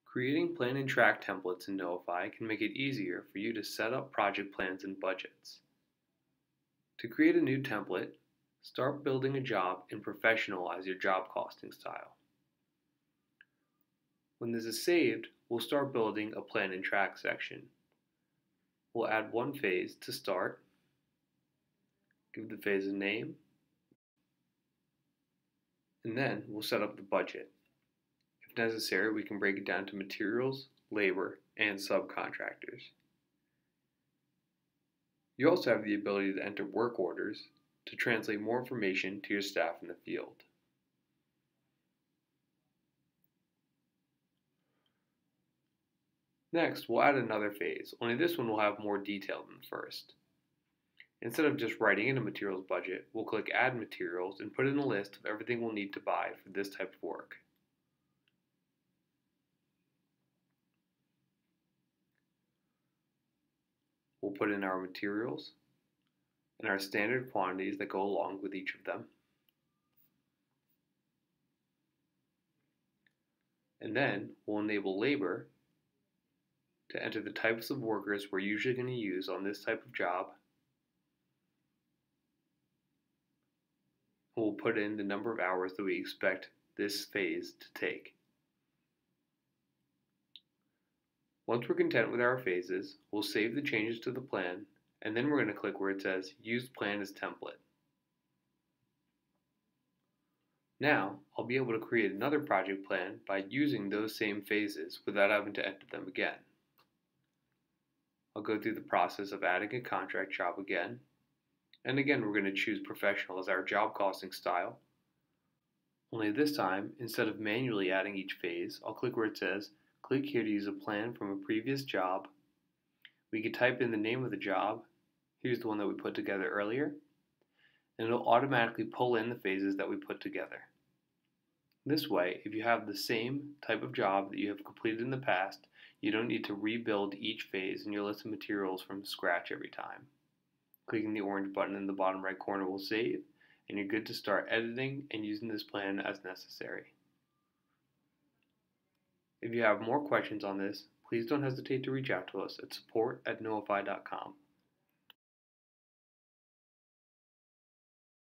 Creating plan and track templates in Knowify can make it easier for you to set up project plans and budgets. To create a new template, start building a job and professionalize your job costing style. When this is saved, we'll start building a plan and track section. We'll add one phase to start, give the phase a name, and then we'll set up the budget. If necessary, we can break it down to materials, labor, and subcontractors. You also have the ability to enter work orders to translate more information to your staff in the field. Next, we'll add another phase, only this one will have more detail than the first. Instead of just writing in a materials budget, we'll click Add Materials and put in a list of everything we'll need to buy for this type of work. We'll put in our materials and our standard quantities that go along with each of them. And then we'll enable labor to enter the types of workers we're usually going to use on this type of job. We'll put in the number of hours that we expect this phase to take. Once we're content with our phases, we'll save the changes to the plan, and then we're going to click where it says Use Plan as Template. Now, I'll be able to create another project plan by using those same phases without having to enter them again. I'll go through the process of adding a contract job again, and again we're going to choose Professional as our job costing style. Only this time, instead of manually adding each phase, I'll click where it says click here to use a plan from a previous job. We can type in the name of the job. Here's the one that we put together earlier, and it'll automatically pull in the phases that we put together. This way, if you have the same type of job that you have completed in the past, you don't need to rebuild each phase in your list of materials from scratch every time. Clicking the orange button in the bottom right corner will save, and you're good to start editing and using this plan as necessary. If you have more questions on this, please don't hesitate to reach out to us at support@knowify.com.